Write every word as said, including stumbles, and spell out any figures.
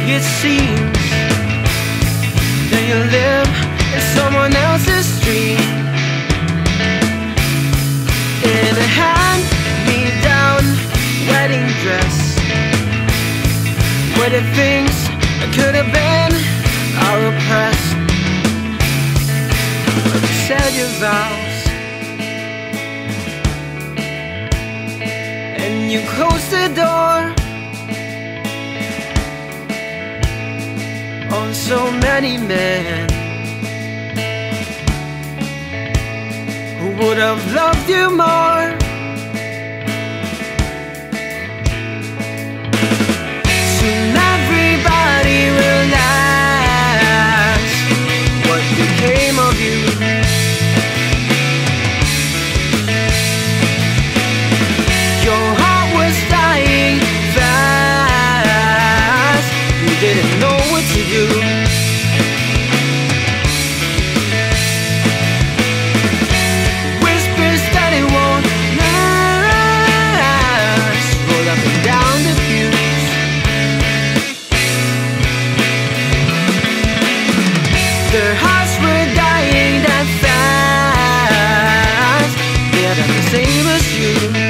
It seems that you live in someone else's dream, in a hand-me-down wedding dress, where the things that could have been are oppressed. But you said your vows, and you closed the door on so many men who would have loved you more. Soon everybody will ask what became of you. Your heart was dying fast, you didn't know what to do. Whispers that it won't last roll up and down the pews. Their hearts were dying that fast, they had done the same as you.